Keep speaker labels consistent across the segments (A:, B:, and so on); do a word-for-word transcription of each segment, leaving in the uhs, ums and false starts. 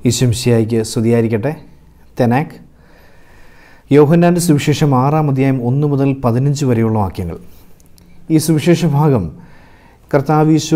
A: ഈശംസിയായിക്ക് സ്തുതിയായിരിക്കട്ടെ. TaNaKh യോഹന്നാൻ്റെ സുവിശേഷം ആറാം അധ്യായം ഒന്ന് മുതൽ പതിനഞ്ച് വരെയുള്ള വാക്യങ്ങൾ. ഈ സുവിശേഷ ഭാഗം കർത്താവീശോ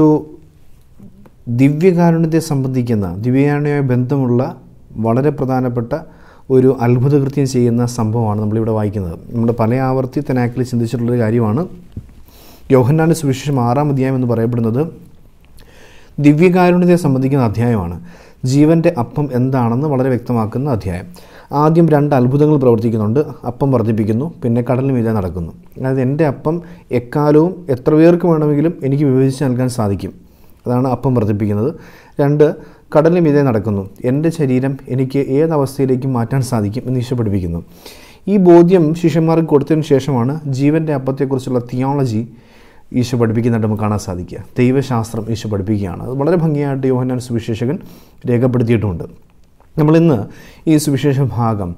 A: ദിവ്യകാരുണ്യത്തെ സംബന്ധിക്കുന്ന ദിവ്യകാരുണ്യവുമായി ബന്ധമുള്ള വളരെ പ്രധാനപ്പെട്ട ഒരു അത്ഭുതകൃത്യം ചെയ്യുന്ന സംഭവമാണ് നമ്മളിവിടെ വായിക്കുന്നത്. നമ്മൾ പല ആവർത്തി TaNaKhൽ ചിന്തിച്ചിട്ടുള്ളൊരു കാര്യമാണ്. യോഹന്നാൻ്റെ സുവിശേഷം ആറാം അധ്യായം എന്ന് പറയപ്പെടുന്നത് ദിവ്യകാരുണ്യത്തെ സംബന്ധിക്കുന്ന അധ്യായമാണ്. ജീവൻ്റെ അപ്പം എന്താണെന്ന് വളരെ വ്യക്തമാക്കുന്ന അധ്യായം. ആദ്യം രണ്ട് അത്ഭുതങ്ങൾ പ്രവർത്തിക്കുന്നുണ്ട്. അപ്പം വർദ്ധിപ്പിക്കുന്നു, പിന്നെ കടലിന് മീതെ നടക്കുന്നു. അതായത് എൻ്റെ അപ്പം എക്കാലവും എത്ര പേർക്ക് വേണമെങ്കിലും എനിക്ക് വിഭജിച്ച് നൽകാൻ സാധിക്കും. അതാണ് അപ്പം വർദ്ധിപ്പിക്കുന്നത്. രണ്ട്, കടലിന് മീതെ നടക്കുന്നു. എൻ്റെ ശരീരം എനിക്ക് ഏതവസ്ഥയിലേക്കും മാറ്റാൻ സാധിക്കും എന്ന് ഈശോ പഠിപ്പിക്കുന്നു. ഈ ബോധ്യം ശിഷ്യന്മാർക്ക് കൊടുത്തതിന് ശേഷമാണ് ജീവൻ്റെ അപ്പത്തെക്കുറിച്ചുള്ള തിയോളജി ഈശോ പഠിപ്പിക്കുന്നതായിട്ട് നമുക്ക് കാണാൻ സാധിക്കുക. ദൈവശാസ്ത്രം ഈശോ പഠിപ്പിക്കുകയാണ്. അത് വളരെ ഭംഗിയായിട്ട് യോഹന്നാൻ സുവിശേഷകൻ രേഖപ്പെടുത്തിയിട്ടുമുണ്ട്. നമ്മളിന്ന് ഈ സുവിശേഷ ഭാഗം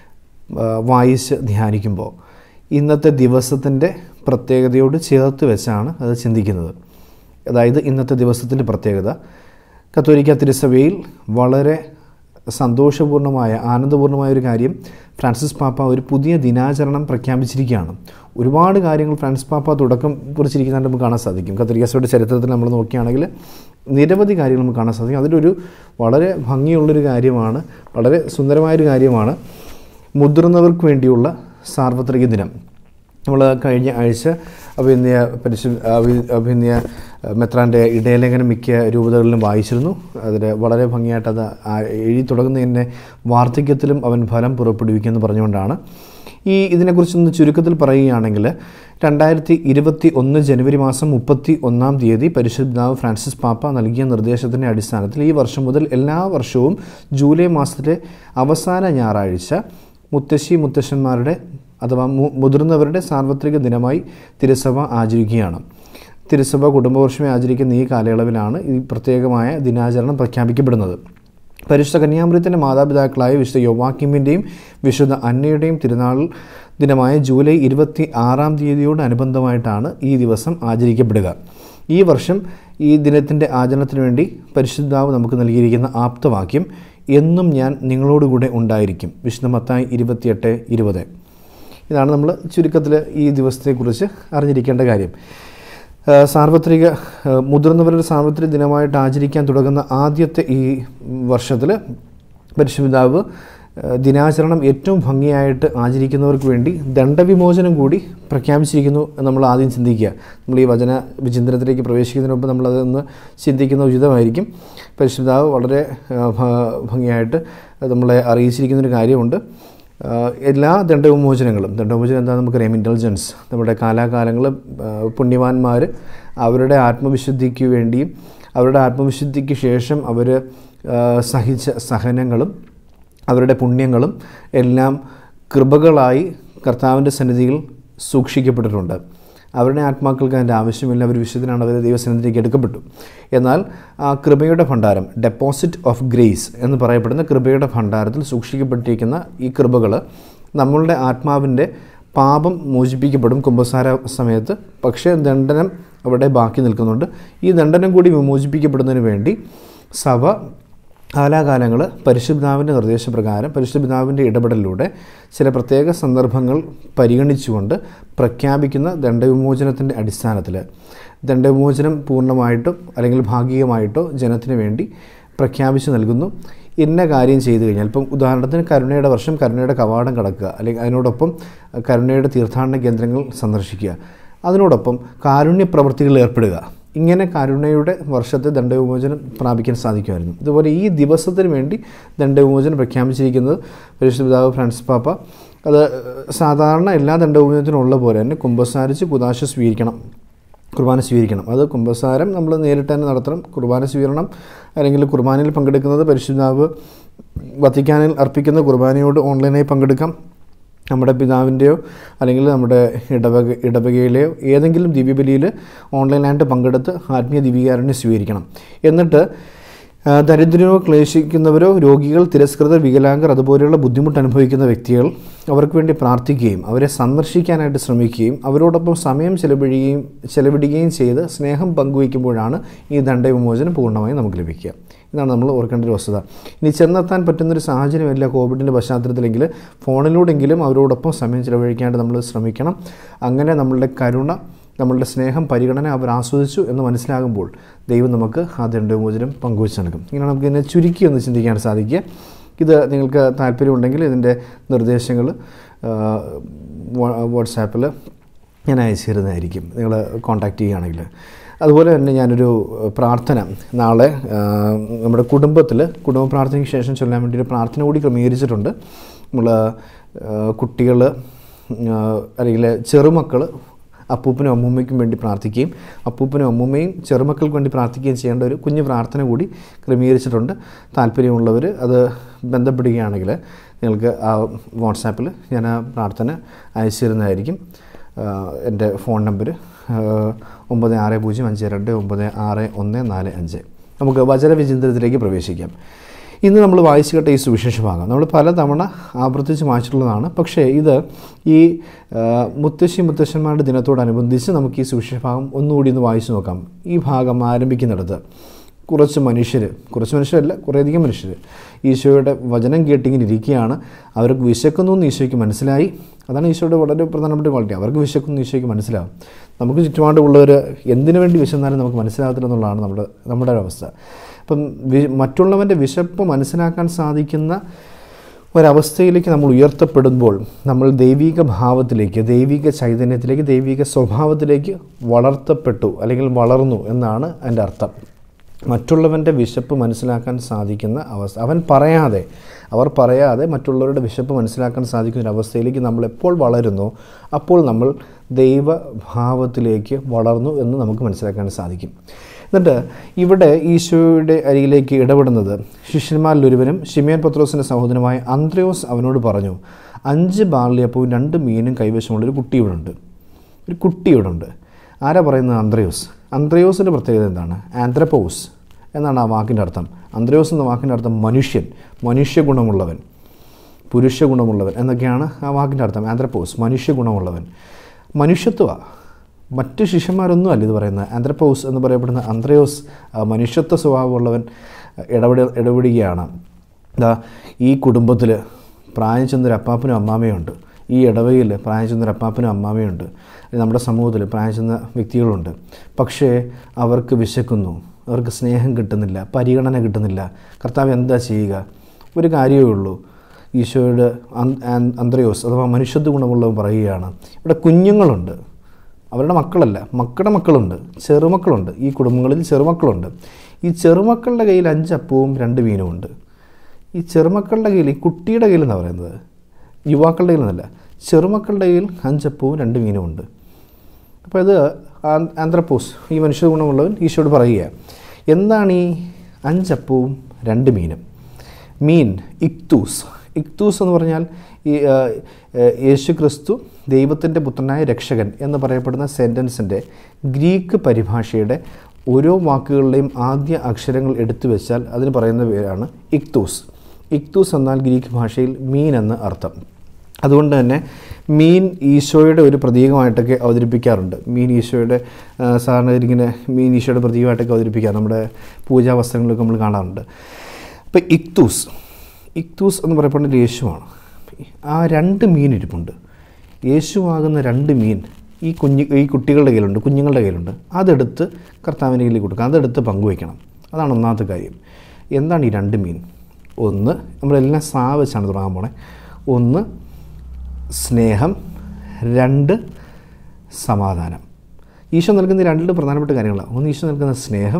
A: വായിച്ച് ധ്യാനിക്കുമ്പോൾ ഇന്നത്തെ ദിവസത്തിൻ്റെ പ്രത്യേകതയോട് ചേർത്ത് വെച്ചാണ് അത് ചിന്തിക്കുന്നത്. അതായത് ഇന്നത്തെ ദിവസത്തിൻ്റെ പ്രത്യേകത കത്തോലിക്ക തിരുസഭയിൽ വളരെ സന്തോഷപൂർണ്ണമായ ആനന്ദപൂർണ്ണമായ ഒരു കാര്യം, ഫ്രാൻസിസ് പാപ്പ ഒരു പുതിയ ദിനാചരണം പ്രഖ്യാപിച്ചിരിക്കുകയാണ്. ഒരുപാട് കാര്യങ്ങൾ ഫ്രാൻസിസ് പാപ്പ തുടക്കം കുറിച്ചിരിക്കുന്നതായിട്ട് നമുക്ക് കാണാൻ സാധിക്കും. കത്തോലിക്ക സഭയുടെ ചരിത്രത്തിൽ നമ്മൾ നോക്കുകയാണെങ്കിൽ നിരവധി കാര്യങ്ങൾ നമുക്ക് കാണാൻ സാധിക്കും. അതിലൊരു വളരെ ഭംഗിയുള്ളൊരു കാര്യമാണ്, വളരെ സുന്ദരമായൊരു കാര്യമാണ് മുതിർന്നവർക്ക് വേണ്ടിയുള്ള സാർവത്രിക ദിനം. നമ്മൾ കഴിഞ്ഞ ആഴ്ച അഭിനയ പരിശു അഭിനയ മെത്രാൻ്റെ ഇടയലേഖനം മിക്ക രൂപതകളിലും വായിച്ചിരുന്നു. അതിൽ വളരെ ഭംഗിയായിട്ട് അത് എഴുതി തുടങ്ങുന്നതിൻ്റെ വാർദ്ധക്യത്തിലും അവൻ ഫലം പുറപ്പെടുവിക്കുമെന്ന് പറഞ്ഞുകൊണ്ടാണ്. ഈ ഇതിനെക്കുറിച്ചൊന്ന് ചുരുക്കത്തിൽ പറയുകയാണെങ്കിൽ രണ്ടായിരത്തി ഇരുപത്തി ഒന്ന് ജനുവരി മാസം മുപ്പത്തി ഒന്നാം തീയതി പരിശുദ്ധ പിതാവ് ഫ്രാൻസിസ് പാപ്പ നൽകിയ നിർദ്ദേശത്തിൻ്റെ അടിസ്ഥാനത്തിൽ ഈ വർഷം മുതൽ എല്ലാ വർഷവും ജൂലൈ മാസത്തിലെ അവസാന ഞായറാഴ്ച മുത്തശ്ശി മുത്തശ്ശന്മാരുടെ അഥവാ മുതിർന്നവരുടെ സാർവത്രിക ദിനമായി തിരുസഭ ആചരിക്കുകയാണ്. തിരുസഭ കുടുംബവർഷമേ ആചരിക്കുന്ന ഈ കാലയളവിലാണ് ഈ പ്രത്യേകമായ ദിനാചരണം പ്രഖ്യാപിക്കപ്പെടുന്നത്. പരിശുദ്ധ കന്യാമറിയത്തിൻ്റെ മാതാപിതാക്കളായ വിശുദ്ധ യോവാക്കിമിൻ്റെയും വിശുദ്ധ അന്നയുടെയും തിരുനാൾ ദിനമായ ജൂലൈ ഇരുപത്തി ആറാം തീയതിയോട് അനുബന്ധമായിട്ടാണ് ഈ ദിവസം ആചരിക്കപ്പെടുക. ഈ വർഷം ഈ ദിനത്തിൻ്റെ ആചരണത്തിന് വേണ്ടി പരിശുദ്ധാവ് നമുക്ക് നൽകിയിരിക്കുന്ന ആപ്തവാക്യം എന്നും ഞാൻ നിങ്ങളോടുകൂടെ ഉണ്ടായിരിക്കും, വിശുദ്ധ മത്തായി ഇരുപത്തിയെട്ട് ഇരുപത്. ഇതാണ് നമ്മൾ ചുരുക്കത്തിൽ ഈ ദിവസത്തെക്കുറിച്ച് അറിഞ്ഞിരിക്കേണ്ട കാര്യം. സാർവത്രിക മുതിർന്നവരുടെ സാർവത്രിക ദിനമായിട്ട് ആചരിക്കാൻ തുടങ്ങുന്ന ആദ്യത്തെ ഈ വർഷത്തിൽ പരിശുദ്ധപിതാവ് ദിനാചരണം ഏറ്റവും ഭംഗിയായിട്ട് ആചരിക്കുന്നവർക്ക് വേണ്ടി ദണ്ഡവിമോചനം കൂടി പ്രഖ്യാപിച്ചിരിക്കുന്നു എന്ന് നമ്മൾ ആദ്യം ചിന്തിക്കുക. നമ്മൾ ഈ വചന വിചിന്തനത്തിലേക്ക് പ്രവേശിക്കുന്നതിന് മുമ്പ് നമ്മളതൊന്ന് ചിന്തിക്കുന്ന ഉചിതമായിരിക്കും. പരിശുദ്ധപിതാവ് വളരെ ഭംഗിയായിട്ട് നമ്മളെ അറിയിച്ചിരിക്കുന്നൊരു കാര്യമുണ്ട്. എല്ലാ ദണ്ഡവിമോചനങ്ങളും, ദണ്ഡവിമോചനം എന്താണെന്ന് നമുക്കറിയാം, ഇൻ്റലിജൻസ്. നമ്മുടെ കാലാകാലങ്ങൾ പുണ്യവാന്മാർ അവരുടെ ആത്മവിശുദ്ധിക്ക് വേണ്ടിയും അവരുടെ ആത്മവിശുദ്ധിക്ക് ശേഷം അവർ സഹിച്ച സഹനങ്ങളും അവരുടെ പുണ്യങ്ങളും എല്ലാം കൃപകളായി കർത്താവിൻ്റെ സന്നിധിയിൽ സൂക്ഷിക്കപ്പെട്ടിട്ടുണ്ട്. അവരുടെ ആത്മാക്കൾക്ക് അതിൻ്റെ ആവശ്യമില്ല, അവർ വിശുദ്ധനാണ്, അവർ ദൈവസന്നിധിയിലേക്ക് എടുക്കപ്പെട്ടു. എന്നാൽ ആ കൃപയുടെ ഭണ്ഡാരം, ഡെപ്പോസിറ്റ് ഓഫ് ഗ്രേസ് എന്ന് പറയപ്പെടുന്ന കൃപയുടെ ഭണ്ഡാരത്തിൽ സൂക്ഷിക്കപ്പെട്ടിരിക്കുന്ന ഈ കൃപകൾ നമ്മളുടെ ആത്മാവിൻ്റെ പാപം മോചിപ്പിക്കപ്പെടും കുമ്പസാര സമയത്ത്. പക്ഷേ ദണ്ഡനം അവിടെ ബാക്കി നിൽക്കുന്നുണ്ട്. ഈ ദണ്ഡനം കൂടി വിമോചിപ്പിക്കപ്പെടുന്നതിന് വേണ്ടി സഭ കാലാകാലങ്ങൾ പരിശുദ്ധപിതാവിൻ്റെ നിർദ്ദേശപ്രകാരം പരിശുദ്ധപിതാവിൻ്റെ ഇടപെടലിലൂടെ ചില പ്രത്യേക സന്ദർഭങ്ങൾ പരിഗണിച്ചുകൊണ്ട് പ്രഖ്യാപിക്കുന്ന ദണ്ഡവിമോചനത്തിൻ്റെ അടിസ്ഥാനത്തിൽ ദണ്ഡവിമോചനം പൂർണ്ണമായിട്ടോ അല്ലെങ്കിൽ ഭാഗികമായിട്ടോ ജനത്തിന് വേണ്ടി പ്രഖ്യാപിച്ചു നൽകുന്നു. ഇന്ന കാര്യം ചെയ്തു കഴിഞ്ഞാൽ, ഇപ്പം ഉദാഹരണത്തിന് കരുണയുടെ വർഷം, കരുണയുടെ കവാടം കടക്കുക, അല്ലെങ്കിൽ അതിനോടൊപ്പം കരുണയുടെ തീർത്ഥാടന കേന്ദ്രങ്ങൾ സന്ദർശിക്കുക, അതിനോടൊപ്പം കാരുണ്യ പ്രവൃത്തികളിൽ ഏർപ്പെടുക. ഇങ്ങനെ കരുണയുടെ വർഷത്തെ ദണ്ഡവിമോചനം പ്രാപിക്കാൻ സാധിക്കുമായിരുന്നു. ഇതുപോലെ ഈ ദിവസത്തിന് വേണ്ടി ദണ്ഡവിമോചനം പ്രഖ്യാപിച്ചിരിക്കുന്നത് പരിശുദ്ധ പിതാവ് ഫ്രാൻസിസ് പാപ്പ. അത് സാധാരണ എല്ലാ ദണ്ഡവിമോചനത്തിനും ഉള്ള പോലെ തന്നെ കുമ്പസാരിച്ച് കുദാശ സ്വീകരിക്കണം, കുർബാന സ്വീകരിക്കണം. അത് കുമ്പസാരം നമ്മൾ നേരിട്ട് തന്നെ നടത്തണം. കുർബാന സ്വീകരണം അല്ലെങ്കിൽ കുർബാനയിൽ പങ്കെടുക്കുന്നത് പരിശുദ്ധാവ് വത്തിക്കാനിൽ അർപ്പിക്കുന്ന കുർബാനയോട് ഓൺലൈനായി പങ്കെടുക്കാം. നമ്മുടെ പിതാവിൻ്റെയോ അല്ലെങ്കിൽ നമ്മുടെ ഇടവക ഇടവകയിലെയോ ഏതെങ്കിലും ദിവ്യബലിയിൽ ഓൺലൈനായിട്ട് പങ്കെടുത്ത് ആത്മീയ ദിവ്യകാരുണ്യം സ്വീകരിക്കണം. എന്നിട്ട് ദരിദ്രരോ ക്ലേശിക്കുന്നവരോ രോഗികൾ തിരസ്കൃതർ വികലാംഗർ അതുപോലെയുള്ള ബുദ്ധിമുട്ട് അനുഭവിക്കുന്ന വ്യക്തികൾ അവർക്ക് വേണ്ടി പ്രാർത്ഥിക്കുകയും അവരെ സന്ദർശിക്കാനായിട്ട് ശ്രമിക്കുകയും അവരോടൊപ്പം സമയം ചെലവഴിക്കുകയും ചെലവിടുകയും ചെയ്ത് സ്നേഹം പങ്കുവയ്ക്കുമ്പോഴാണ് ഈ ദണ്ഡവിമോചനം പൂർണ്ണമായും നമുക്ക് ലഭിക്കുക. ഇതാണ് നമ്മൾ ഓർക്കേണ്ട ഒരു വസ്തുത. ഇനി ചെന്നെത്താൻ പറ്റുന്നൊരു സാഹചര്യമല്ല കോവിഡിൻ്റെ പശ്ചാത്തലത്തിലെങ്കിൽ ഫോണിലൂടെങ്കിലും അവരോടൊപ്പം സമയം ചിലവഴിക്കാണ്ട് നമ്മൾ ശ്രമിക്കണം. അങ്ങനെ നമ്മളുടെ കരുണ, നമ്മളുടെ സ്നേഹം, പരിഗണന അവർ ആസ്വദിച്ചു എന്ന് മനസ്സിലാകുമ്പോൾ ദൈവം നമുക്ക് ആ ദണ്ഡവിമോചനം പങ്കുവച്ച് നൽകും. ഇങ്ങനെ നമുക്ക് ഇതിനെ ചുരുക്കി ഒന്ന് ചിന്തിക്കാൻ സാധിക്കുക. ഇത് നിങ്ങൾക്ക് താല്പര്യമുണ്ടെങ്കിൽ ഇതിൻ്റെ നിർദ്ദേശങ്ങൾ വാട്സാപ്പിൽ ഞാൻ അയച്ചു തരുന്നതായിരിക്കും, നിങ്ങൾ കോൺടാക്റ്റ് ചെയ്യുകയാണെങ്കിൽ. അതുപോലെ തന്നെ ഞാനൊരു പ്രാർത്ഥന നാളെ നമ്മുടെ കുടുംബത്തിൽ കുടുംബ പ്രാർത്ഥനയ്ക്ക് ശേഷം ചൊല്ലാൻ വേണ്ടി ഒരു പ്രാർത്ഥന കൂടി ക്രമീകരിച്ചിട്ടുണ്ട്. നമ്മൾ കുട്ടികൾ അല്ലെങ്കിൽ ചെറുമക്കൾ അപ്പൂപ്പനും അമ്മൂമ്മയ്ക്കും വേണ്ടി പ്രാർത്ഥിക്കുകയും അപ്പൂപ്പനും അമ്മൂമ്മയും ചെറുമക്കൾക്ക് വേണ്ടി പ്രാർത്ഥിക്കുകയും ചെയ്യേണ്ട ഒരു കുഞ്ഞു പ്രാർത്ഥന കൂടി ക്രമീകരിച്ചിട്ടുണ്ട്. താല്പര്യമുള്ളവർ അത് ബന്ധപ്പെടുകയാണെങ്കിൽ നിങ്ങൾക്ക് ആ വാട്സാപ്പിൽ ഞാൻ ആ പ്രാർത്ഥന അയച്ചു തരുന്നതായിരിക്കും. എൻ്റെ ഫോൺ നമ്പർ ഒമ്പത് ആറ് പൂജ്യം അഞ്ച് രണ്ട് ഒമ്പത് ആറ് ഒന്ന് നാല് അഞ്ച്. നമുക്ക് വചനവിചിന്തനത്തിലേക്ക് പ്രവേശിക്കാം. ഇന്ന് നമ്മൾ വായിച്ചു കേട്ട ഈ സുവിശേഷ ഭാഗം നമ്മൾ പലതവണ ആവർത്തിച്ച് വായിച്ചിട്ടുള്ളതാണ്. പക്ഷേ ഇത് ഈ മുത്തശ്ശി മുത്തശ്ശന്മാരുടെ ദിനത്തോടനുബന്ധിച്ച് നമുക്ക് ഈ സുവിശേഷ ഭാഗം ഒന്നുകൂടി ഒന്ന് വായിച്ചു നോക്കാം. ഈ ഭാഗം ആരംഭിക്കുന്നിടത്ത് കുറച്ച് മനുഷ്യർ, കുറച്ച് മനുഷ്യരല്ല കുറേയധികം മനുഷ്യർ ഈശോയുടെ വചനം കേട്ടിങ്ങനെ ഇരിക്കുകയാണ്. അവർക്ക് വിശക്കുന്നു എന്ന് ഈശോയ്ക്ക് മനസ്സിലായി. അതാണ് ഈശോയുടെ വളരെ പ്രധാനപ്പെട്ട ക്വാളിറ്റി. അവർക്ക് വിശക്കുന്നു ഈശോയ്ക്ക് മനസ്സിലാവും. നമുക്ക് ചുറ്റുപാടുള്ളവർ എന്തിനു വേണ്ടി വിശന്നാലും നമുക്ക് മനസ്സിലാകത്തില്ല എന്നുള്ളതാണ് നമ്മുടെ നമ്മുടെ ഒരവസ്ഥ. അപ്പം വി മറ്റുള്ളവൻ്റെ വിശപ്പ് മനസ്സിലാക്കാൻ സാധിക്കുന്ന ഒരവസ്ഥയിലേക്ക് നമ്മൾ ഉയർത്തപ്പെടുമ്പോൾ നമ്മൾ ദൈവിക ഭാവത്തിലേക്ക്, ദൈവിക ചൈതന്യത്തിലേക്ക്, ദൈവിക സ്വഭാവത്തിലേക്ക് വളർത്തപ്പെട്ടു അല്ലെങ്കിൽ വളർന്നു എന്നാണ് അതിൻ്റെ അർത്ഥം. മറ്റുള്ളവൻ്റെ വിശപ്പ് മനസ്സിലാക്കാൻ സാധിക്കുന്ന അവസ്ഥ, അവൻ പറയാതെ അവർ പറയാതെ മറ്റുള്ളവരുടെ വിശപ്പ് മനസ്സിലാക്കാൻ സാധിക്കുന്ന ഒരു അവസ്ഥയിലേക്ക് നമ്മൾ എപ്പോൾ വളരുന്നു അപ്പോൾ നമ്മൾ ദൈവഭാവത്തിലേക്ക് വളർന്നു എന്ന് നമുക്ക് മനസ്സിലാക്കാൻ സാധിക്കും. എന്നിട്ട് ഇവിടെ ഈശോയുടെ അരികിലേക്ക് ഇടപെടുന്നത് ശിഷ്യന്മാരിലൊരുവനും ശിമയോൻ പത്രോസിൻ്റെ സഹോദരനുമായ അന്ത്രയോസ് അവനോട് പറഞ്ഞു, അഞ്ച് ബാർലിയപ്പവും രണ്ട് മീനും കൈവശമുള്ളൊരു കുട്ടി ഇവിടെ ഉണ്ട്. ഒരു കുട്ടി ഇവിടെ ഉണ്ട്. ആരാ പറയുന്നത്? അന്ത്രയോസ്. അന്ത്രയോസിൻ്റെ പ്രത്യേകത എന്താണ്? ആന്ത്രപ്പോസ് എന്നാണ് ആ വാക്കിൻ്റെ അർത്ഥം. അന്ത്രയോസ് എന്ന വാക്കിൻ്റെ അർത്ഥം മനുഷ്യൻ, മനുഷ്യഗുണമുള്ളവൻ, പുരുഷ ഗുണമുള്ളവൻ എന്നൊക്കെയാണ് ആ വാക്കിൻ്റെ അർത്ഥം. ആന്ത്രപ്പോസ് മനുഷ്യഗുണമുള്ളവൻ, മനുഷ്യത്വ. മറ്റ് ശിഷ്യന്മാരൊന്നും അല്ല ഇത് പറയുന്നത്. ആന്ത്രപ്പോസ് എന്ന് പറയപ്പെടുന്ന അന്ത്രയോസ് മനുഷ്യത്വ സ്വഭാവമുള്ളവൻ ഇടപെട ഇടപെടുകയാണ്. ഇതാ ഈ കുടുംബത്തിൽ പ്രായം ചെന്നൊരു അപ്പാപ്പനും അമ്മാമയുണ്ട്. ഈ ഇടവകയിൽ പ്രായം ചെന്നൊരു അപ്പാപ്പനും അമ്മാമയുണ്ട്. നമ്മുടെ സമൂഹത്തിൽ പ്രായം ചെന്ന വ്യക്തികളുണ്ട്. പക്ഷേ അവർക്ക് വിശക്കുന്നു, അവർക്ക് സ്നേഹം കിട്ടുന്നില്ല, പരിഗണന കിട്ടുന്നില്ല. കർത്താവ് എന്താ ചെയ്യുക? ഒരു കാര്യമേ ഉള്ളൂ. ഈശോയുടെ അന്ത്രയോസ് അഥവാ മനുഷ്യത്വ ഗുണമുള്ളവൻ പറയുകയാണ്, ഇവിടെ കുഞ്ഞുങ്ങളുണ്ട്, അവരുടെ മക്കളല്ല, മക്കളുടെ മക്കളുണ്ട്, ചെറുമക്കളുണ്ട്. ഈ കുടുംബങ്ങളിൽ ചെറുമക്കളുണ്ട്. ഈ ചെറുമക്കളുടെ കയ്യിൽ അഞ്ചപ്പവും രണ്ട് മീനും ഉണ്ട്. ഈ ചെറുമക്കളുടെ കയ്യിൽ, ഈ കുട്ടിയുടെ കയ്യിൽ എന്നാണ് പറയുന്നത്, യുവാക്കളുടെ കയ്യിൽ നിന്നല്ല, ചെറുമക്കളുടെ കയ്യിൽ അഞ്ചപ്പവും രണ്ട് മീനും ഉണ്ട്. അപ്പോൾ ഇത് ആന്ത്രപ്പോസ്, ഈ മനുഷ്യ ഗുണമുള്ളവൻ ഈശോയോട് പറയുക, എന്താണ് ഈ അഞ്ചപ്പവും രണ്ട് മീനും? മീൻ ഇക്തൂസ്. ഇക്തൂസ് എന്ന് പറഞ്ഞാൽ ഈ യേശു ക്രിസ്തു ദൈവത്തിൻ്റെ പുത്രനായ രക്ഷകൻ എന്ന് പറയപ്പെടുന്ന സെൻറ്റൻസിൻ്റെ ഗ്രീക്ക് പരിഭാഷയുടെ ഓരോ വാക്കുകളുടെയും ആദ്യ അക്ഷരങ്ങൾ എടുത്തു വെച്ചാൽ അതിന് പറയുന്ന പേരാണ് ഇക്തൂസ്. ഇക്തൂസ് എന്നാൽ ഗ്രീക്ക് ഭാഷയിൽ മീൻ എന്ന് അർത്ഥം. അതുകൊണ്ട് തന്നെ മീൻ ഈശോയുടെ ഒരു പ്രതീകമായിട്ടൊക്കെ അവതരിപ്പിക്കാറുണ്ട്. മീൻ ഈശോയുടെ സാധാരണ ഇങ്ങനെ മീൻ ഈശോയുടെ പ്രതീകമായിട്ടൊക്കെ അവതരിപ്പിക്കാം. നമ്മുടെ പൂജാ വസ്ത്രങ്ങളിലൊക്കെ നമ്മൾ കാണാറുണ്ട്. അപ്പോൾ ഇക്തൂസ്, ഇക്തൂസ് എന്ന് പറയപ്പെടുന്നത് യേശുവാണ്. ആ രണ്ട് മീൻ ഇരിപ്പുണ്ട്. യേശുവാകുന്ന രണ്ട് മീൻ ഈ കുഞ്ഞ് ഈ കുട്ടികളുടെ കയ്യിലുണ്ട്, കുഞ്ഞുങ്ങളുടെ കയ്യിലുണ്ട്. അതെടുത്ത് കർത്താവിൻ്റെ കയ്യിൽ കൊടുക്കുക, അതെടുത്ത് പങ്കുവയ്ക്കണം. അതാണ് ഒന്നാമത്തെ കാര്യം. എന്താണ് ഈ രണ്ട് മീൻ? ഒന്ന്, നമ്മളെല്ലാം സാ വെച്ചാണ് തുടങ്ങാൻ പോണേ. ഒന്ന് സ്നേഹം, രണ്ട് സമാധാനം. ഈശോ നൽകുന്ന രണ്ട് പ്രധാനപ്പെട്ട കാര്യങ്ങളാണ്. ഒന്ന് ഈശോ നൽകുന്ന സ്നേഹം,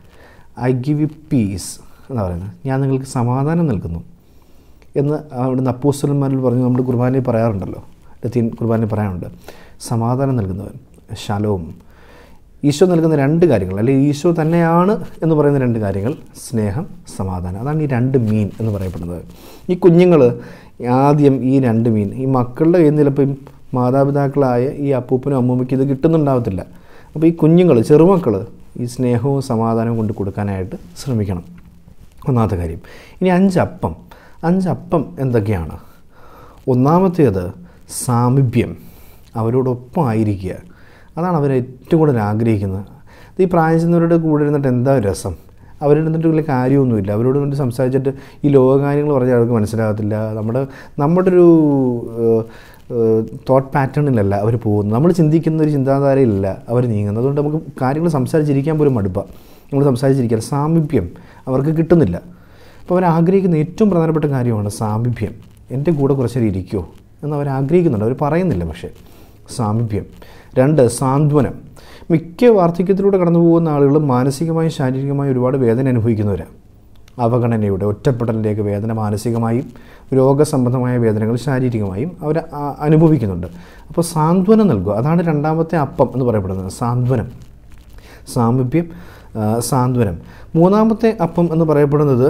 A: ഐ ഗിവ് യു പീസ് എന്ന് പറയുന്നത്, ഞാൻ നിങ്ങൾക്ക് സമാധാനം നൽകുന്നു എന്ന് അവിടുന്ന് അപ്പോസ്തലന്മാരിൽ പറഞ്ഞ് നമ്മൾ കുർബാനയിൽ പറയാറുണ്ടല്ലോ, ലത്തീൻ കുർബാനയിൽ പറയാറുണ്ട്. സമാധാനം നൽകുന്നവൻ, ശലോം. ഈശോ നൽകുന്ന രണ്ട് കാര്യങ്ങൾ, അല്ലെങ്കിൽ ഈശോ തന്നെയാണ് എന്ന് പറയുന്ന രണ്ട് കാര്യങ്ങൾ, സ്നേഹം, സമാധാനം. അതാണ് ഈ രണ്ട് മീൻ എന്ന് പറയപ്പെടുന്നത്. ഈ കുഞ്ഞുങ്ങൾ ആദ്യം ഈ രണ്ട് മീൻ, ഈ മക്കളുടെ കയ്യിൽ നിന്ന് ചിലപ്പോൾ മാതാപിതാക്കളായ ഈ അപ്പൂപ്പനും അമ്മൂമ്മയ്ക്ക് ഇത് കിട്ടുന്നുണ്ടാവത്തില്ല. അപ്പോൾ ഈ കുഞ്ഞുങ്ങൾ, ചെറുമക്കൾ ഈ സ്നേഹവും സമാധാനവും കൊണ്ട് കൊടുക്കാനായിട്ട് ശ്രമിക്കണം. ഒന്നാമത്തെ കാര്യം. ഇനി അഞ്ചപ്പം. അഞ്ചപ്പം എന്തൊക്കെയാണ്? ഒന്നാമത്തേത് സാമീപ്യം, അവരോടൊപ്പം ആയിരിക്കുക. അതാണ് അവർ ഏറ്റവും കൂടുതൽ ആഗ്രഹിക്കുന്നത്. ഈ പ്രായം ചെന്നവരുടെ കൂടെ ഇരുന്നിട്ട് എന്താ രസം? അവരുടെ എന്നിട്ട് വലിയ കാര്യമൊന്നുമില്ല. അവരോട് വേണ്ടി സംസാരിച്ചിട്ട് ഈ ലോകകാര്യങ്ങൾ പറഞ്ഞാൽ അവർക്ക് മനസ്സിലാകത്തില്ല. നമ്മുടെ നമ്മുടെ ഒരു തോട്ട് പാറ്റേണിലല്ല അവർ പോകുന്നത്. നമ്മൾ ചിന്തിക്കുന്ന ഒരു ചിന്താധാരയിലല്ല അവർ നീങ്ങുന്നത്. അതുകൊണ്ട് നമുക്ക് കാര്യങ്ങൾ സംസാരിച്ചിരിക്കാൻ പോലും മടുപ്പാണ്. നമ്മൾ സംസാരിച്ചിരിക്കാൻ സാമീപ്യം അവർക്ക് കിട്ടുന്നില്ല. അപ്പോൾ അവർ ആഗ്രഹിക്കുന്ന ഏറ്റവും പ്രധാനപ്പെട്ട കാര്യമാണ് സാമീപ്യം. എൻ്റെ കൂടെ കുറച്ചേരം ഇരിക്കുമോ എന്ന് അവർ ആഗ്രഹിക്കുന്നുണ്ട്, അവർ പറയുന്നില്ല. പക്ഷേ സാമീപ്യം. രണ്ട്, സാന്ത്വനം. മിക്ക വാർദ്ധക്യത്തിലൂടെ കടന്നു പോകുന്ന ആളുകൾ മാനസികമായും ശാരീരികമായും ഒരുപാട് വേദന അനുഭവിക്കുന്നവരാണ്. അവഗണനയുടെ, ഒറ്റപ്പെടലിൻ്റെയൊക്കെ വേദന മാനസികമായും രോഗസംബന്ധമായ വേദനകൾ ശാരീരികമായും അവർ അനുഭവിക്കുന്നുണ്ട്. അപ്പോൾ സാന്ത്വനം നൽകുക, അതാണ് രണ്ടാമത്തെ അപ്പം എന്ന് പറയപ്പെടുന്നത്. സാന്ത്വനം, സാമീപ്യം, സാന്ത്വനം. മൂന്നാമത്തെ അപ്പം എന്ന് പറയപ്പെടുന്നത്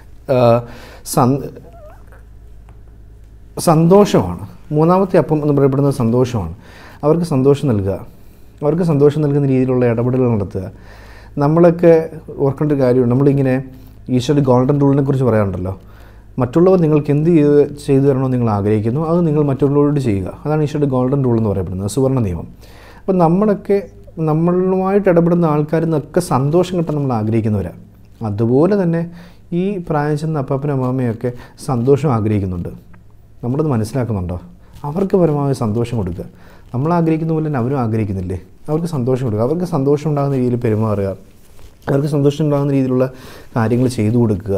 A: സന്തോഷമാണ്. മൂന്നാമത്തെ അപ്പം എന്ന് പറയപ്പെടുന്നത് സന്തോഷമാണ്. അവർക്ക് സന്തോഷം നൽകുക, അവർക്ക് സന്തോഷം നൽകുന്ന രീതിയിലുള്ള ഇടപെടലുകൾ നടത്തുക. നമ്മളൊക്കെ ഓർക്കേണ്ട ഒരു കാര്യമുണ്ട്. നമ്മളിങ്ങനെ ഈശ്വര ഗോൾഡൻ റൂളിനെ കുറിച്ച് പറയാറുണ്ടല്ലോ. മറ്റുള്ളവർ നിങ്ങൾക്ക് എന്ത് ചെയ്ത് ചെയ്തു തരണമെന്ന് നിങ്ങൾ ആഗ്രഹിക്കുന്നു, അത് നിങ്ങൾ മറ്റുള്ളവരോട് ചെയ്യുക. അതാണ് ഈശ്വര ഗോൾഡൻ റൂൾ എന്ന് പറയപ്പെടുന്നത്, സുവർണ്ണ നിയമം. അപ്പോൾ നമ്മളൊക്കെ നമ്മളുമായിട്ട് ഇടപെടുന്ന ആൾക്കാരിൽ നിന്നൊക്കെ സന്തോഷം കിട്ടാൻ നമ്മൾ ആഗ്രഹിക്കുന്നവരാണ്. അതുപോലെ തന്നെ ഈ പ്രായം ചെന്ന അപ്പാപ്പനും അമ്മാമ്മയൊക്കെ സന്തോഷം ആഗ്രഹിക്കുന്നുണ്ട്. നമ്മളത് മനസ്സിലാക്കുന്നുണ്ടോ? അവർക്ക് പരമാവധി സന്തോഷം കൊടുക്കുക. നമ്മൾ ആഗ്രഹിക്കുന്ന പോലെ തന്നെ അവരും ആഗ്രഹിക്കുന്നില്ലേ? അവർക്ക് സന്തോഷം കൊടുക്കുക, അവർക്ക് സന്തോഷം ഉണ്ടാകുന്ന രീതിയിൽ പെരുമാറുക, അവർക്ക് സന്തോഷം ഉണ്ടാകുന്ന രീതിയിലുള്ള കാര്യങ്ങൾ ചെയ്തു കൊടുക്കുക.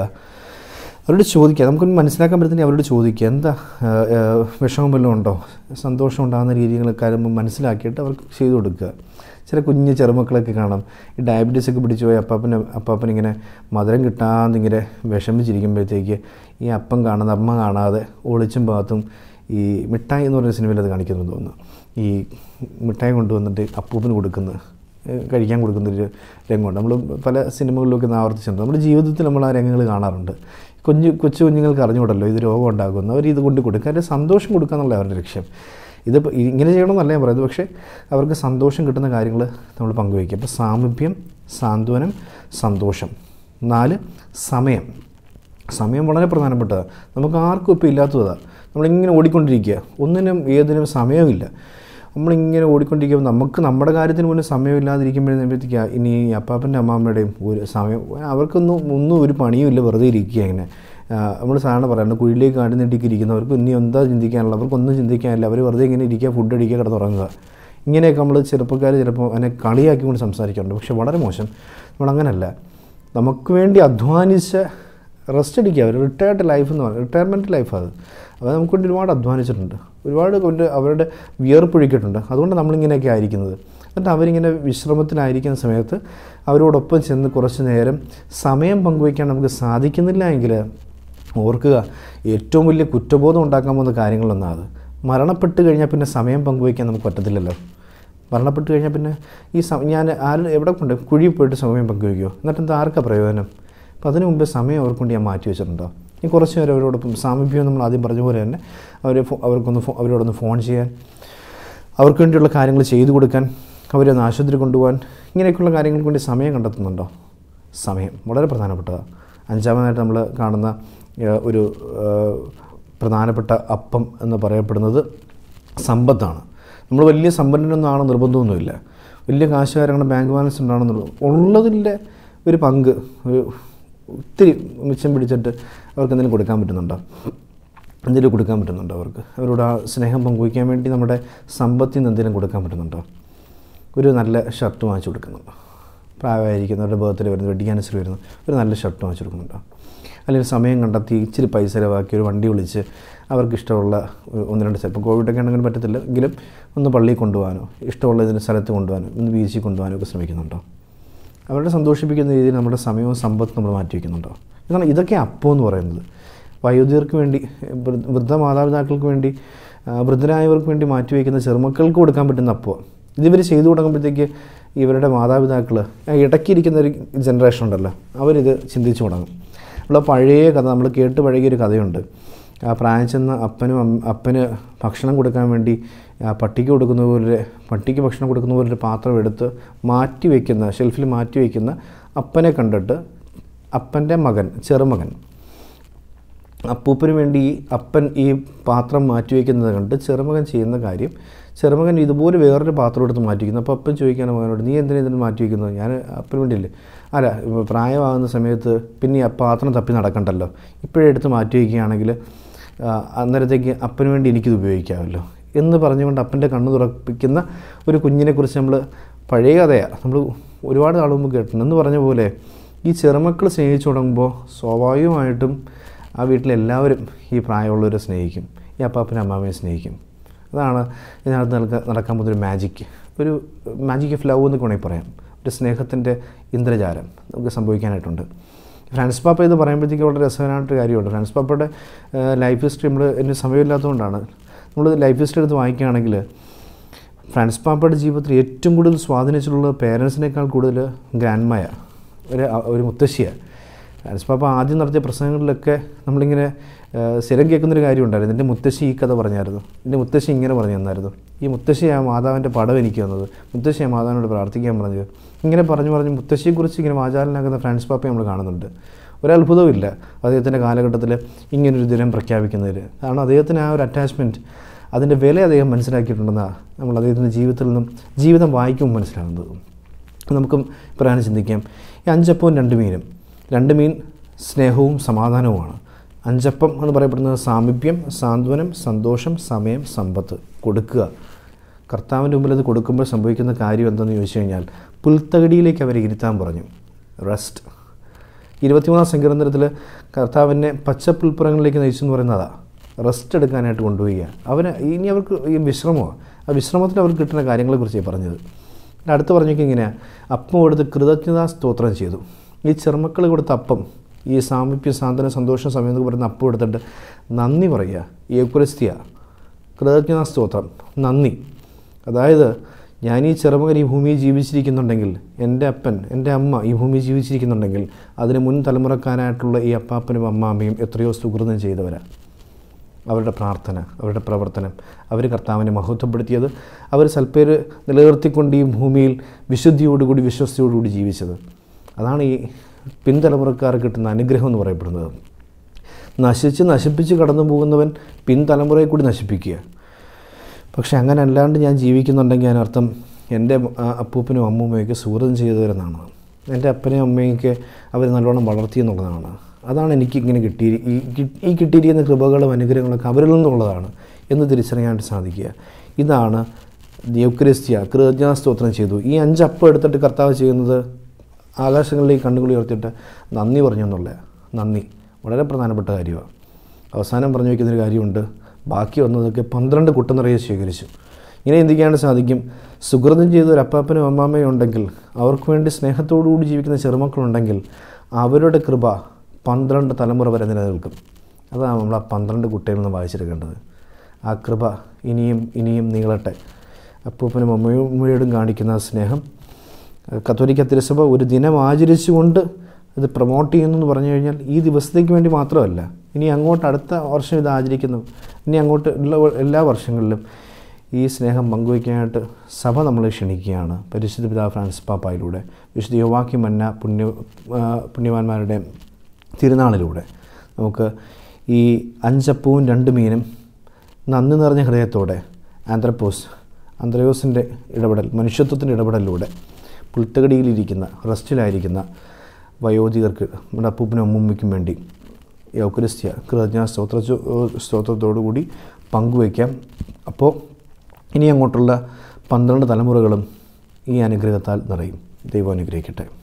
A: അവരോട് ചോദിക്കുക, നമുക്കൊന്ന് മനസ്സിലാക്കാൻ പറ്റുന്ന അവരോട് ചോദിക്കുക, എന്താ വിഷമം വല്ലതും ഉണ്ടോ, സന്തോഷം ഉണ്ടാകുന്ന രീതികളൊക്കെ കാര്യം മനസ്സിലാക്കിയിട്ട് അവർക്ക് ചെയ്തു കൊടുക്കുക. ചില കുഞ്ഞ് ചെറുമക്കളൊക്കെ കാണാം, ഈ ഡയബറ്റീസ് ഒക്കെ പിടിച്ചു പോയി അപ്പാപ്പന് അപ്പാപ്പനിങ്ങനെ മധുരം കിട്ടാന്നിങ്ങനെ വിഷമിച്ചിരിക്കുമ്പോഴത്തേക്ക് ഈ അപ്പം കാണുന്ന അമ്മ കാണാതെ ഒളിച്ചും ഭാഗത്തും ഈ മിഠായി എന്ന് പറയുന്ന സിനിമയിൽ അത് കാണിക്കുന്നു തോന്നുന്നു. ഈ മിഠായി കൊണ്ടുവന്നിട്ട് അപ്പൂപ്പന് കൊടുക്കുന്നത്, കഴിക്കാൻ കൊടുക്കുന്നൊരു രംഗമുണ്ട്. നമ്മൾ പല സിനിമകളിലൊക്കെ ആവർത്തിച്ചിട്ടുണ്ട്. നമ്മുടെ ജീവിതത്തിൽ നമ്മൾ ആ രംഗങ്ങൾ കാണാറുണ്ട്. കുഞ്ഞു കൊച്ചു കുഞ്ഞുങ്ങൾക്ക് അറിഞ്ഞുകൂടല്ലോ ഇത് രോഗം ഉണ്ടാകുന്നു, അവർ ഇത് കൊണ്ട് കൊടുക്കുക, അതിൻ്റെ സന്തോഷം കൊടുക്കുക എന്നുള്ള അവരുടെ ലക്ഷ്യം. ഇത് ഇങ്ങനെ ചെയ്യണമെന്നല്ല ഞാൻ പറയുന്നത്, പക്ഷേ അവർക്ക് സന്തോഷം കിട്ടുന്ന കാര്യങ്ങൾ നമ്മൾ പങ്കുവയ്ക്കുക. അപ്പോൾ സാമീപ്യം, സാന്ത്വനം, സന്തോഷം. നാല്, സമയം. സമയം വളരെ പ്രധാനപ്പെട്ടതാണ്. നമുക്ക് ആർക്കും ഇപ്പോൾ ഇല്ലാത്തതാണ്. നമ്മളിങ്ങനെ ഓടിക്കൊണ്ടിരിക്കുക, ഒന്നിനും ഏതിനും സമയമില്ല. നമ്മളിങ്ങനെ ഓടിക്കൊണ്ടിരിക്കുമ്പോൾ നമുക്ക് നമ്മുടെ കാര്യത്തിന് പോലും സമയമില്ലാതിരിക്കുമ്പോഴത്തേക്ക് ഇനി അപ്പാപ്പൻ്റെ അമ്മാമ്മയുടെയും ഒരു സമയം, അവർക്കൊന്നും ഒന്നും ഒരു പണിയും ഇല്ല, വെറുതെ ഇരിക്കുക. ഇങ്ങനെ നമ്മൾ സാധാരണ പറയാറുണ്ട്, കുഴിയിലേക്ക് കാട്ടി നീട്ടിക്ക് ഇരിക്കുന്നവർക്ക് ഇനി എന്താ ചിന്തിക്കാനുള്ള, അവർക്കൊന്നും ചിന്തിക്കാനില്ല, അവർ വെറുതെ ഇങ്ങനെ ഇരിക്കുക, ഫുഡ് അടിക്കുക, കിടന്നുറങ്ങുക. ഇങ്ങനെയൊക്കെ നമ്മൾ ചെറുപ്പക്കാർ ചിലപ്പോൾ അതിനെ കളിയാക്കിക്കൊണ്ട് സംസാരിക്കാറുണ്ട്. പക്ഷേ വളരെ മോശം. നമ്മളങ്ങനല്ല. നമുക്ക് വേണ്ടി അധ്വാനിച്ച റെസ്റ്റ് അടിക്കുക, അവർ റിട്ടയർഡ് ലൈഫ് എന്ന് പറയുന്നത് റിട്ടയർമെൻറ്റ് ലൈഫ്. അത് അത് നമുക്ക് വേണ്ടി ഒരുപാട് അധ്വാനിച്ചിട്ടുണ്ട്, ഒരുപാട് കൊണ്ട് അവരുടെ വിയർപ്പൊഴിക്കിട്ടുണ്ട്. അതുകൊണ്ട് നമ്മളിങ്ങനെയൊക്കെ ആയിരിക്കുന്നത്. എന്നിട്ട് അവരിങ്ങനെ വിശ്രമത്തിലായിരിക്കുന്ന സമയത്ത് അവരോടൊപ്പം ചെന്ന് കുറച്ച് നേരം സമയം പങ്കുവയ്ക്കാൻ നമുക്ക് സാധിക്കുന്നില്ല എങ്കിൽ ഓർക്കുക, ഏറ്റവും വലിയ കുറ്റബോധം ഉണ്ടാക്കാൻ പോകുന്ന കാര്യങ്ങളൊന്നാണ് അത്. മരണപ്പെട്ട് കഴിഞ്ഞാൽ പിന്നെ സമയം പങ്കുവയ്ക്കാൻ നമുക്ക് പറ്റത്തില്ലല്ലോ. മരണപ്പെട്ട് കഴിഞ്ഞാൽ പിന്നെ ഈ ഞാൻ ആരും എവിടെ കൊണ്ട് കുഴിയിൽ പോയിട്ട് സമയം പങ്കുവയ്ക്കുമോ? എന്നിട്ട് എന്താ ആർക്കാണ് പ്രയോജനം? അപ്പോൾ അതിനു മുമ്പേ സമയം അവർക്ക് വേണ്ടി ഞാൻ മാറ്റി വെച്ചിട്ടുണ്ടോ? ഇനി കുറച്ച് നേരം അവരോടൊപ്പം സാമീപ്യം നമ്മൾ ആദ്യം പറഞ്ഞ പോലെ തന്നെ അവർ അവർക്കൊന്ന് അവരോടൊന്ന് ഫോൺ ചെയ്യാൻ, അവർക്ക് വേണ്ടിയുള്ള കാര്യങ്ങൾ ചെയ്തു കൊടുക്കാൻ, അവരെ ഒന്ന് ആശുപത്രി കൊണ്ടുപോകാൻ, ഇങ്ങനെയൊക്കെയുള്ള കാര്യങ്ങൾക്ക് വേണ്ടി സമയം കണ്ടെത്തുന്നുണ്ടോ? സമയം വളരെ പ്രധാനപ്പെട്ടതാണ്. അഞ്ചാമതായിട്ട് നമ്മൾ കാണുന്ന ഒരു പ്രധാനപ്പെട്ട അപ്പം എന്ന് പറയപ്പെടുന്നത് സമ്പത്താണ്. നമ്മൾ വലിയ സമ്പന്നനൊന്നും ആണോ നിർബന്ധമൊന്നുമില്ല, വലിയ കാശുകാരങ്ങളുടെ ബാങ്ക് ബാലൻസ് ഉണ്ടാണെന്നുള്ളൂ. ഉള്ളതിൻ്റെ ഒരു പങ്ക്, ഒരു ഒത്തിരി മിച്ചം പിടിച്ചിട്ട് അവർക്ക് എന്തെങ്കിലും കൊടുക്കാൻ പറ്റുന്നുണ്ടോ? എന്തെങ്കിലും കൊടുക്കാൻ പറ്റുന്നുണ്ടോ അവർക്ക്? അവരോട് ആ സ്നേഹം പങ്കുവയ്ക്കാൻ വേണ്ടി നമ്മുടെ സമ്പത്തിൽ നിന്ന് എന്തെങ്കിലും കൊടുക്കാൻ പറ്റുന്നുണ്ടോ? ഒരു നല്ല ഷർട്ട് വാങ്ങിച്ചു കൊടുക്കുന്നുണ്ടോ? പ്രായമായിരിക്കുന്നവരുടെ ബർത്ത്ഡേ വരുന്നു, വെഡിങ് ആനിവേഴ്സറി വരുന്നു, ഒരു നല്ല ഷർട്ട് വാങ്ങിച്ചു കൊടുക്കുന്നുണ്ടോ? അല്ലെങ്കിൽ സമയം കണ്ടെത്തി ഇച്ചിരി പൈസ ചിലവാക്കി ഒരു വണ്ടി വിളിച്ച് അവർക്ക് ഇഷ്ടമുള്ള ഒന്ന് രണ്ട് ചിലപ്പോൾ കോവിഡൊക്കെ ആണെങ്കിൽ പറ്റത്തില്ല എങ്കിലും ഒന്ന് പള്ളിയിൽ കൊണ്ടുപോകാനോ ഇഷ്ടമുള്ള ഇതിന് സ്ഥലത്ത് കൊണ്ടുപോകാനോ ഒന്ന് ബീച്ചിൽ കൊണ്ടുപോകാനോ ഒക്കെ ശ്രമിക്കുന്നുണ്ടോ? അവരുടെ സന്തോഷിപ്പിക്കുന്ന രീതിയിൽ നമ്മുടെ സമയവും സമ്പത്തും നമ്മൾ മാറ്റി വയ്ക്കുന്നുണ്ടോ? ഇതാണ് ഇതൊക്കെ അപ്പം എന്ന് പറയുന്നത്. വയോധികർക്ക് വേണ്ടി, വൃദ്ധ മാതാപിതാക്കൾക്ക് വേണ്ടി, വൃദ്ധരായവർക്ക് വേണ്ടി മാറ്റി വയ്ക്കുന്ന ചെറുമക്കൾക്ക് കൊടുക്കാൻ പറ്റുന്ന അപ്പോൾ ഇതിവർ ചെയ്തു തുടങ്ങുമ്പോഴത്തേക്ക് ഇവരുടെ മാതാപിതാക്കൾ ഇടയ്ക്കിരിക്കുന്ന ഒരു ജനറേഷൻ ഉണ്ടല്ലോ, അവരിത് ചിന്തിച്ചു തുടങ്ങും. ഉള്ള പഴയ കഥ നമ്മൾ കേട്ട് പഴകിയൊരു കഥയുണ്ട്. ആ പ്രായം ചെന്ന അപ്പനും അപ്പന് ഭക്ഷണം കൊടുക്കാൻ വേണ്ടി പട്ടിക്ക് കൊടുക്കുന്ന പോലെ പട്ടിക്ക് ഭക്ഷണം കൊടുക്കുന്ന പോലെ ഒരു പാത്രം എടുത്ത് മാറ്റി വയ്ക്കുന്ന, ഷെൽഫിൽ മാറ്റി വയ്ക്കുന്ന അപ്പനെ കണ്ടിട്ട് അപ്പൻ്റെ മകൻ, ചെറുമകൻ, അപ്പൂപ്പന് വേണ്ടി അപ്പൻ ഈ പാത്രം മാറ്റി വയ്ക്കുന്നത് കണ്ട് ചെറുമകൻ ചെയ്യുന്ന കാര്യം ചെറുമകൻ ഇതുപോലെ വേറൊരു പാത്രം എടുത്ത് മാറ്റി വയ്ക്കുന്നു. അപ്പോൾ അപ്പൻ ചോദിക്കുകയാണ് മകനോട്, നീ എന്തിനാ ഇതിന് മാറ്റി വയ്ക്കുന്നത്? ഞാൻ അപ്പന് വേണ്ടിയില്ലേ? അല്ല, പ്രായമാകുന്ന സമയത്ത് പിന്നെ ആ പാത്രം തപ്പി നടക്കണ്ടല്ലോ, ഇപ്പോഴേ എടുത്ത് മാറ്റി വയ്ക്കുകയാണെങ്കിൽ അന്നേരത്തേക്ക് അപ്പന് വേണ്ടി എനിക്കിത് ഉപയോഗിക്കാമല്ലോ എന്ന് പറഞ്ഞുകൊണ്ട് അപ്പൻ്റെ കണ്ണ് തുറപ്പിക്കുന്ന ഒരു കുഞ്ഞിനെക്കുറിച്ച് നമ്മൾ പഴയ കഥയാണ് നമ്മൾ ഒരുപാട് നാൾ മുമ്പ് കേട്ടിട്ടുണ്ട്. എന്ന് പറഞ്ഞ പോലെ ഈ ചെറുമക്കൾ സ്നേഹിച്ചു തുടങ്ങുമ്പോൾ സ്വാഭാവികമായിട്ടും ആ വീട്ടിലെല്ലാവരും ഈ പ്രായമുള്ളവരെ സ്നേഹിക്കും, ഈ അപ്പാപ്പനും അമ്മാമ്മയെ സ്നേഹിക്കും. അതാണ് ഇതിനകത്ത് നടക്ക നടക്കാൻ പോകുന്നൊരു മാജിക്, ഒരു മാജിക് ഓഫ് ലവ് എന്നൊക്കെ വേണമെങ്കിൽ പറയാം. ഒരു സ്നേഹത്തിൻ്റെ ഇന്ദ്രജാലം നമുക്ക് സംഭവിക്കാനായിട്ടുണ്ട്. ഫ്രാൻസിസ് പാപ്പ ഇത് പറയുമ്പോഴത്തേക്ക് വളരെ രസകരമായിട്ടൊരു കാര്യമുണ്ട്. ഫ്രാൻസിസ് പാപ്പയുടെ ലൈഫ് ഹിസ്റ്ററി നമ്മൾ എൻ്റെ സമയമില്ലാത്തതുകൊണ്ടാണ്, നമ്മൾ ലൈഫ് ഹിസ്റ്ററി എടുത്ത് വായിക്കുകയാണെങ്കിൽ ഫ്രാൻസിസ് പാപ്പയുടെ ജീവിതത്തിൽ ഏറ്റവും കൂടുതൽ സ്വാധീനിച്ചിട്ടുള്ളത് പേരൻസിനേക്കാൾ കൂടുതൽ ഗ്രാൻഡ്മയ, ഒരു ഒരു മുത്തശ്ശിയാണ്. ഫ്രാൻസിസ് പാപ്പ ആദ്യം നടത്തിയ പ്രസംഗങ്ങളിലൊക്കെ നമ്മളിങ്ങനെ സ്ഥിരം കേൾക്കുന്നൊരു കാര്യമുണ്ടായിരുന്നു. എൻ്റെ മുത്തശ്ശി ഈ കഥ പറഞ്ഞായിരുന്നു, എൻ്റെ മുത്തശ്ശി ഇങ്ങനെ പറഞ്ഞു തന്നായിരുന്നു, ഈ മുത്തശ്ശിയാണ് മാതാവിൻ്റെ പടം എനിക്ക് തന്നത്, മുത്തശ്ശിയാണ് മാതാവിനോട് പ്രാർത്ഥിക്കാൻ പറഞ്ഞത്. ഇങ്ങനെ പറഞ്ഞു പറഞ്ഞ് മുത്തശ്ശിയെക്കുറിച്ച് ഇങ്ങനെ വാചാലനാക്കുന്ന ഫ്രാൻസിസ് പാപ്പയെ നമ്മൾ കാണുന്നുണ്ട്. ഒരത്ഭുതവുമില്ല അദ്ദേഹത്തിൻ്റെ കാലഘട്ടത്തിൽ ഇങ്ങനൊരു ദിനം പ്രഖ്യാപിക്കുന്നതിൽ. കാരണം അദ്ദേഹത്തിന് ആ ഒരു അറ്റാച്ച്മെൻറ്റ്, അതിൻ്റെ വില അദ്ദേഹം മനസ്സിലാക്കിയിട്ടുണ്ടെന്നാണ് നമ്മൾ അദ്ദേഹത്തിൻ്റെ ജീവിതത്തിൽ നിന്നും ജീവിതം വായിക്കുമ്പോൾ മനസ്സിലാകുന്നത്. നമുക്കും പറയാനും ചിന്തിക്കാം. ഈ അഞ്ചപ്പവും രണ്ട് മീനും, രണ്ട് മീൻ സ്നേഹവും സമാധാനവുമാണ്. അഞ്ചപ്പം എന്ന് പറയപ്പെടുന്നത് സാമീപ്യം, സാന്ത്വനം, സന്തോഷം, സമയം, സമ്പത്ത്. കൊടുക്കുക. കർത്താവിൻ്റെ മുമ്പിൽ അത് കൊടുക്കുമ്പോൾ സംഭവിക്കുന്ന കാര്യം എന്തെന്ന് ചോദിച്ചു കഴിഞ്ഞാൽ പുൽത്തകടിയിലേക്ക് അവരെ ഇരുത്താൻ പറഞ്ഞു. റെസ്റ്റ്. ഇരുപത്തിമൂന്നാം സങ്കീർത്തനത്തിൽ കർത്താവിനെ പച്ചപ്പുൽപ്പുറങ്ങളിലേക്ക് നയിച്ചു എന്ന് പറയുന്നത് അതാണ്. റെസ്റ്റ് എടുക്കാനായിട്ട് കൊണ്ടുപോവുക. അവന് ഇനി അവർക്ക് ഈ വിശ്രമമാണ്, ആ വിശ്രമത്തിൽ അവർക്ക് കിട്ടുന്ന കാര്യങ്ങളെക്കുറിച്ചാണ് പറഞ്ഞത്. അടുത്ത് പറഞ്ഞൊക്കെ ഇങ്ങനെയാണ്, അപ്പം കൊടുത്ത് കൃതജ്ഞതാ സ്തോത്രം ചെയ്തു. ഈ ചെറുമക്കൾ കൊടുത്ത അപ്പം, ഈ സാമീപ്യ, സാന്ത്വന, സന്തോഷം, സമയം എന്നൊക്കെ പറയുന്ന അപ്പം എടുത്തിട്ട് നന്ദി പറയുക. യൂക്കറിസ്തിയ, കൃതജ്ഞതാ സ്തോത്രം, നന്ദി. അതായത് ഞാൻ ഈ ചെറുമകൻ ഈ ഭൂമിയിൽ ജീവിച്ചിരിക്കുന്നുണ്ടെങ്കിൽ, എൻ്റെ അപ്പൻ, എൻ്റെ അമ്മ ഈ ഭൂമിയിൽ ജീവിച്ചിരിക്കുന്നുണ്ടെങ്കിൽ അതിന് മുൻ തലമുറക്കാരായിട്ടുള്ള ഈ അപ്പാപ്പനും അമ്മാമ്മയും എത്രയോ സുഹൃതം ചെയ്തവരാണ്. അവരുടെ പ്രാർത്ഥന, അവരുടെ പ്രവർത്തനം, അവർ കർത്താവിനെ മഹത്വപ്പെടുത്തിയത്, അവർ സൽപ്പേര് നിലനിർത്തിക്കൊണ്ട് ഈ ഭൂമിയിൽ വിശുദ്ധിയോടുകൂടി വിശ്വസ്തയോടുകൂടി ജീവിച്ചത്. അതാണ് ഈ പിൻതലമുറക്കാർക്ക് കിട്ടുന്ന അനുഗ്രഹം എന്ന് പറയപ്പെടുന്നത്. നശിച്ച് നശിപ്പിച്ച് കടന്നു പോകുന്നവൻ പിൻതലമുറയെ കൂടി നശിപ്പിക്കുക. പക്ഷെ അങ്ങനെ അല്ലാണ്ട് ഞാൻ ജീവിക്കുന്നുണ്ടെങ്കിൽ അതിനർത്ഥം എൻ്റെ അപ്പൂപ്പനും അമ്മൂമ്മയൊക്കെ സുഹൃതം ചെയ്തവരെന്നാണ്. എൻ്റെ അപ്പനെയും അമ്മയൊക്കെ അവർ നല്ലോണം വളർത്തിയെന്നുള്ളതാണ്. അതാണ് എനിക്ക് ഇങ്ങനെ കിട്ടി ഈ ഈ കിട്ടിയിരിക്കുന്ന കൃപകളും അനുഗ്രഹങ്ങളൊക്കെ അവരിൽ നിന്നുള്ളതാണ് എന്ന് തിരിച്ചറിയാനായിട്ട് സാധിക്കുക. ഇതാണ് യൂക്കറിസ്തിയ, കൃതജ്ഞതാ സ്തോത്രം ചെയ്തു. ഈ അഞ്ചപ്പം എടുത്തിട്ട് കർത്താവ് ചെയ്യുന്നത് ആകാശങ്ങളിലേക്ക് കണ്ണുകൾ ഉയർത്തിയിട്ട് നന്ദി പറഞ്ഞു എന്നുള്ള നന്ദി വളരെ പ്രധാനപ്പെട്ട കാര്യമാണ്. അവസാനം പറഞ്ഞു വയ്ക്കുന്നൊരു കാര്യമുണ്ട്, ബാക്കി വന്നതൊക്കെ പന്ത്രണ്ട് കുട്ട നിറയെ സ്വീകരിച്ചു. ഇങ്ങനെ ചിന്തിക്കാണ്ട് സാധിക്കും, സുഹൃതം ചെയ്ത ഒരു അപ്പാപ്പനും അമ്മാമ്മയും ഉണ്ടെങ്കിൽ, അവർക്ക് വേണ്ടി സ്നേഹത്തോടുകൂടി ജീവിക്കുന്ന ചെറുമക്കളുണ്ടെങ്കിൽ അവരുടെ കൃപ പന്ത്രണ്ട് തലമുറ വരെ നിലനിൽക്കും. അതാണ് നമ്മൾ ആ പന്ത്രണ്ട് കുട്ടികളിൽ നിന്ന് വായിച്ചെടുക്കേണ്ടത്. ആ കൃപ ഇനിയും ഇനിയും നീളട്ടെ. അപ്പൂപ്പനും അമ്മയോടും കാണിക്കുന്ന സ്നേഹം കത്തോലിക്ക തിരുസഭ ഒരു ദിനം ആചരിച്ചുകൊണ്ട് ഇത് പ്രൊമോട്ട് ചെയ്യുന്നു എന്ന് പറഞ്ഞു കഴിഞ്ഞാൽ ഈ ദിവസത്തേക്ക് വേണ്ടി മാത്രമല്ല, ഇനി അങ്ങോട്ട് അടുത്ത വർഷം ഇത് ആചരിക്കുന്നു, ഇനി അങ്ങോട്ട് ഉള്ള എല്ലാ വർഷങ്ങളിലും ഈ സ്നേഹം പങ്കുവയ്ക്കാനായിട്ട് സഭ നമ്മളെ ക്ഷണിക്കുകയാണ്. പരിശുദ്ധ പിതാവ് ഫ്രാൻസിസ് പാപ്പായിലൂടെ, വിശുദ്ധ യോവാക്യം മന്ന പുണ്യ പുണ്യവാന്മാരുടെ തിരുനാളിലൂടെ നമുക്ക് ഈ അഞ്ചപ്പവും രണ്ട് മീനും നന്ദി നിറഞ്ഞ ഹൃദയത്തോടെ ആന്ത്രപ്പോസ് ആന്ത്രയോസിൻ്റെ ഇടപെടൽ, മനുഷ്യത്വത്തിൻ്റെ ഇടപെടലിലൂടെ പുൽത്തകടിയിലിരിക്കുന്ന, റെസ്റ്റിലായിരിക്കുന്ന വയോധികർക്ക്, നമ്മുടെ അപ്പൂപ്പനും അമ്മൂമ്മയ്ക്കും വേണ്ടി യൂക്കറിസ്തിയ, കൃതജ്ഞതാ സ്തോത്ര സ്തോത്രത്തോടുകൂടി പങ്കുവയ്ക്കാം. അപ്പോൾ ഇനി അങ്ങോട്ടുള്ള പന്ത്രണ്ട് തലമുറകളും ഈ അനുഗ്രഹത്താൽ നിറയും. ദൈവം അനുഗ്രഹിക്കട്ടെ.